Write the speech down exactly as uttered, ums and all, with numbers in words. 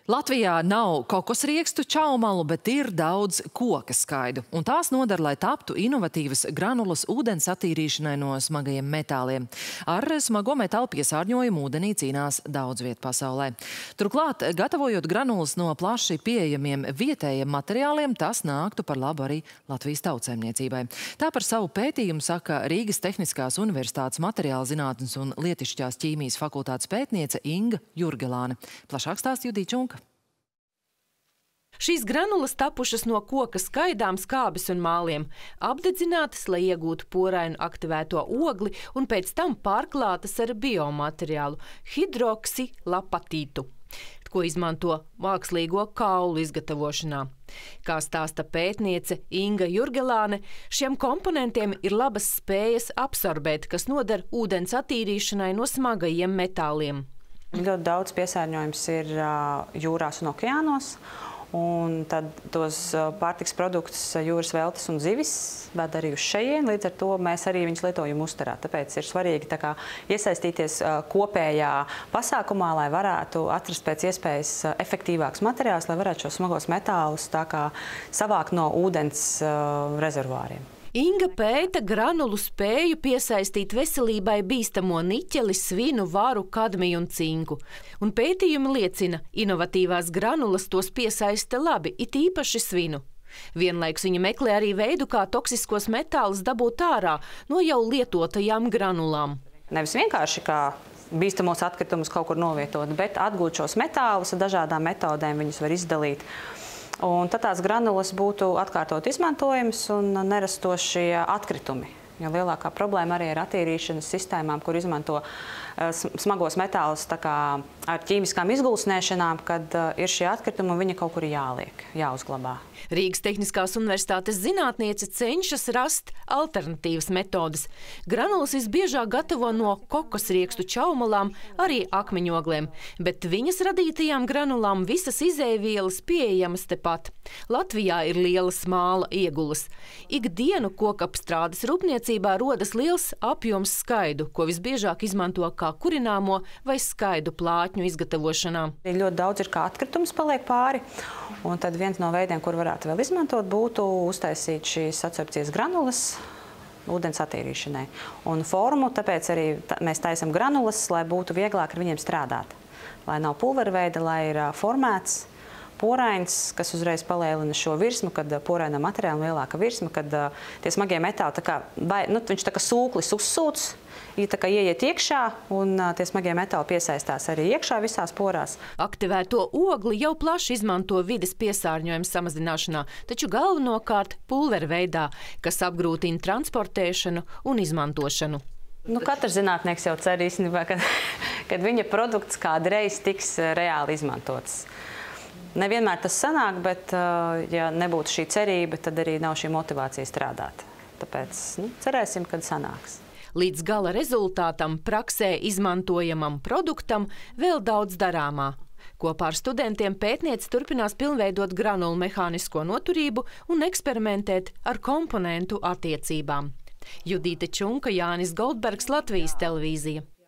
Latvijā nav kokosriekstu čaumalu, bet ir daudz koka skaidu, un tās noder, lai taptu inovatīvas granulas ūdens attīrīšanai no smagajiem metāliem. Ar smago metālu piesārņojumu ūdenī cīnās daudz viet pasaulē. Turklāt, gatavojot granulas no plaši pieejamiem vietējiem materiāliem, tas nāktu par labu arī Latvijas tautsaimniecībai. Tā par savu pētījumu saka Rīgas Tehniskās universitātes materiāla zinātnes un lietišķās ķīmijas fakultātes pētniece Inga Jurgelāne. Plašāk stāsta Judīta Čunka. Šīs granulas tapušas no koka skaidām, skābes un māliem, apdedzinātas, lai iegūtu porainu aktivēto ogli un pēc tam pārklātas ar biomateriālu – hidroksilapatītu, ko izmanto mākslīgo kaulu izgatavošanā. Kā stāsta pētniece Inga Jurgelāne, šiem komponentiem ir labas spējas absorbēt, kas noder ūdens attīrīšanai no smagajiem metāliem. Ļoti daudz piesārņojums ir jūrās un okeānos. Un tad tos pārtiks produktus jūras veltes un zivis ved arī uz šejien, līdz ar to mēs arī viņus lietojam uzturā. Tāpēc ir svarīgi tā kā iesaistīties kopējā pasākumā, lai varētu atrast pēc iespējas efektīvāks materiāls, lai varētu šos smagos metālus tā kā savākt no ūdens rezervuāriem. Inga pēta granulu spēju piesaistīt veselībai bīstamo niķeli, svinu, varu, kadmiju un cinku. Un pētījumi liecina, inovatīvās granulas tos piesaista labi, it īpaši svinu. Vienlaikus viņa meklē arī veidu, kā toksiskos metālus dabūt ārā no jau lietotajām granulām. Nevis vienkārši kā bīstamos atkritumus kaut kur novietot, bet atgūt šos metālus ar dažādām metodēm, viņus var izdalīt. Un tad tās granulas būtu atkārtot izmantojams un nerastos šie atkritumi. Jo lielākā problēma arī ar attīrīšanas sistēmām, kur izmanto smagos metālus tā kā ar ķīmiskām izgulsnēšanām, kad ir šie atkritumi un viņi kaut kur jāliek, jāuzglabā. Rīgas Tehniskās universitātes zinātniece cenšas rast alternatīvas metodes. Granulas visbiežāk gatavo no kokosriekstu čaumalām, arī akmeņogliem, bet viņas radītajām granulām visas izēvielas pieejamas tepat. Latvijā ir lielas māla iegulas. Ikdienu kokapstrādes rūpniecībā rodas liels apjoms skaidu, ko visbiežāk izmanto kā kurināmo vai skaidu plātņu izgatavošanā. Ļoti daudz ir kā atkritums paliek pāri, un tad viens no veidiem, kur varētu vēl izmantot, būtu uztaisīt šīs adsorpcijas granulas ūdens attīrīšanai. Un formu, tāpēc arī mēs taisam granulas, lai būtu vieglāk ar viņiem strādāt. Lai nav pulverveida, lai ir formēts, porains, kas uzreiz palielina šo virsmu, kad porainā materiāla lielāka virsma, kad tie smagie metāli, tā kā, vai, nu, viņš tā kā sūklis uzsūc, ja tā kā ieiet iekšā, un tie smagie metāli piesaistās arī iekšā visās porās. Aktivēto ogli jau plaši izmanto vides piesārņojuma samazināšanā, taču galvenokārt pulveru veidā, kas apgrūtina transportēšanu un izmantošanu. Nu, katrs zinātnieks jau cer īstenībā, kad, kad viņa produkts kādreiz tiks reāli izmantots. Nevienmēr tas sanāk, bet, ja nebūtu šī cerība, tad arī nav šī motivācija strādāt. Tāpēc nu, cerēsim, kad sanāks. Līdz gala rezultātam, praksē izmantojamam produktam vēl daudz darāmā. Kopā ar studentiem pētniece turpinās pilnveidot granulu mehānisko noturību un eksperimentēt ar komponentu attiecībām. Judīta Čunka, Jānis Goldbergs, Latvijas televīzija.